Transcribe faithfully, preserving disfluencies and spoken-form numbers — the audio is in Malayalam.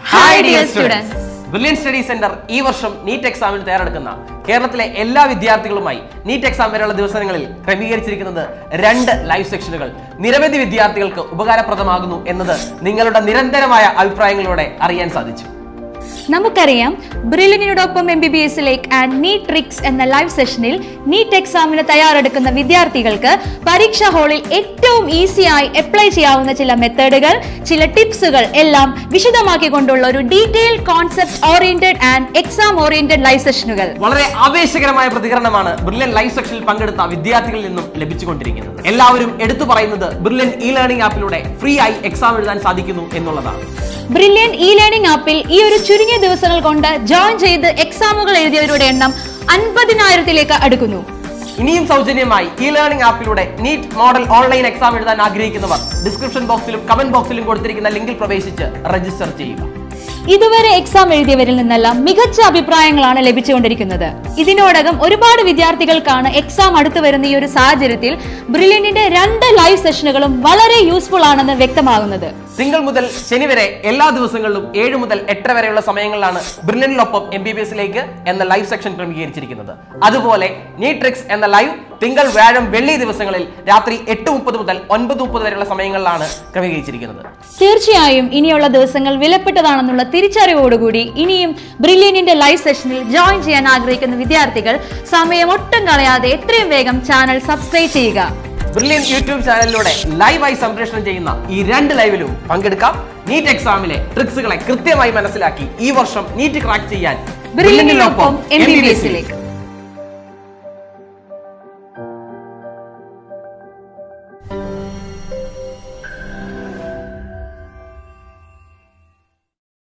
Hi dear students. Brilliant Study Center ഈ വർഷം നീറ്റ് എക്സാമിന് തയ്യാറെടുക്കുന്ന കേരളത്തിലെ എല്ലാ വിദ്യാർത്ഥികളുമായി നീറ്റ് എക്സാം വരെയുള്ള ദിവസങ്ങളിൽ ക്രമീകരിച്ചിരിക്കുന്നത് രണ്ട് ലൈവ് സെക്ഷനുകൾ നിരവധി വിദ്യാർത്ഥികൾക്ക് ഉപകാരപ്രദമാകുന്നു എന്നത് നിങ്ങളുടെ നിരന്തരമായ അഭിപ്രായങ്ങളോടെ അറിയാൻ സാധിച്ചു. നമുക്കറിയാം ബ്രില്യന്റിനോടൊപ്പം എം ബി ബി എസിലേക്ക് ആൻഡ് നീറ്റ് ട്രിക്സ് എന്ന ലൈവ് സെഷനിൽ നീറ്റ് എക്സാമിന് തയ്യാറെടുക്കുന്ന വിദ്യാർത്ഥികൾക്ക് പരീക്ഷാ ഹാളിൽ ഏറ്റവും ഈസിയായി അപ്ലൈ ചെയ്യാവുന്ന ചില മെത്തേഡുകൾ, ചില ടിപ്സുകൾ എല്ലാം വിശദമാക്കിക്കൊണ്ടുള്ള ഒരു detail concept oriented and exam oriented live സെഷനുകൾ. വളരെ ആവേശകരമായ പ്രതികരണമാണ് ബ്രില്യന്റ് ലൈവ് സെഷനിൽ പങ്കെടുത്ത വിദ്യാർത്ഥികളിൽ നിന്നും ലഭിച്ചുകൊണ്ടിരിക്കുന്നത്. എല്ലാവരും എടുത്തു പറയുന്നത് ബ്രില്യന്റ് ഇ ലേണിംഗ് ആപ്പിലൂടെ ഫ്രീ ആയി എക്സാം എഴുതാൻ സാധിക്കുന്നു എന്നുള്ളതാണ്. ബ്രില്യന്റ് ഇ ലേണിംഗ് ആപ്പിൽ ഈ ഒരു ചുരുങ്ങിയ ദിവസങ്ങൾ കൊണ്ട് ജോയിൻ ചെയ്ത് എക്സാമുകൾ എഴുതിയവരുടെ എണ്ണം അൻപതിനായിരത്തിലേക്ക് അടുക്കുന്നു. ഇനിയും സൗജന്യമായി ഇ ലേണിംഗ് ആപ്പിലൂടെ നീറ്റ് മോഡൽ ഓൺലൈൻ എക്സാം എഴുതാൻ ആഗ്രഹിക്കുന്നവർ ഡിസ്ക്രിപ്ഷൻ ബോക്സിലും കമന്റ് ബോക്സിലും കൊടുത്തിരിക്കുന്ന ലിങ്കിൽ പ്രവേശിച്ച് രജിസ്റ്റർ ചെയ്യുക. ഇതുവരെ എക്സാം എഴുതിയവരിൽ നിന്നെല്ലാം മികച്ച അഭിപ്രായങ്ങളാണ് ലഭിച്ചുകൊണ്ടിരിക്കുന്നത്. ഇതിനോടകം ഒരുപാട് വിദ്യാർത്ഥികൾക്കാണ് എക്സാം അടുത്തു വരുന്ന ഈ ഒരു സാഹചര്യത്തിൽ ബ്രില്യന്റിന്റെ രണ്ട് ലൈവ് സെഷനുകളും വളരെ യൂസ്ഫുൾ ആണെന്ന് വ്യക്തമാകുന്നത്. തിങ്കൾ മുതൽ ശനി വരെ എല്ലാ ദിവസങ്ങളിലും ഏഴ് മുതൽ എട്ടര വരെയുള്ള സമയങ്ങളിലാണ് ബ്രില്യന്റിനൊപ്പം എം ബി ബി എസിലേക്ക് എന്ന ലൈവ് സെക്ഷൻ ക്രമീകരിച്ചിരിക്കുന്നത്. അതുപോലെ നീറ്റ് ട്രിക്സ് എന്ന ലൈവ് തിങ്കൾ, വ്യാഴം, വെള്ളി ദിവസങ്ങളിൽ രാത്രി എട്ട് മുപ്പത് മുതൽ ഒൻപത് മുപ്പത് വരെയുള്ള സമയങ്ങളിലാണ് ക്രമീകരിച്ചിരിക്കുന്നത്. തീർച്ചയായും ഇനിയുള്ള ദിവസങ്ങൾ വിലപ്പെട്ടതാണെന്നുള്ള തിരിച്ചറിവോടുകൂടി ഇനിയും ബ്രില്യന്റിന്റെ ലൈവ് സെഷനിൽ ജോയിൻ ചെയ്യാൻ ആഗ്രഹിക്കുന്ന വിദ്യാർത്ഥികൾ സമയം ഒട്ടും കളയാതെ എത്രയും വേഗം ചാനൽ സബ്സ്ക്രൈബ് ചെയ്യുക. ബ്രില്യന്റ് യൂട്യൂബ് ചാനലിലൂടെ ലൈവായി സംപ്രേഷണം ചെയ്യുന്ന ഈ രണ്ട് ലൈവിലും പങ്കെടുക്കാം. നീറ്റ് എക്സാമിലെ ട്രിക്സുകളെ കൃത്യമായി മനസ്സിലാക്കി ഈ വർഷം നീറ്റ് ക്രാക്ക് ചെയ്യാൻ ബ്രില്യന്റിനൊപ്പം എം ബി ബി എസിലേക്ക്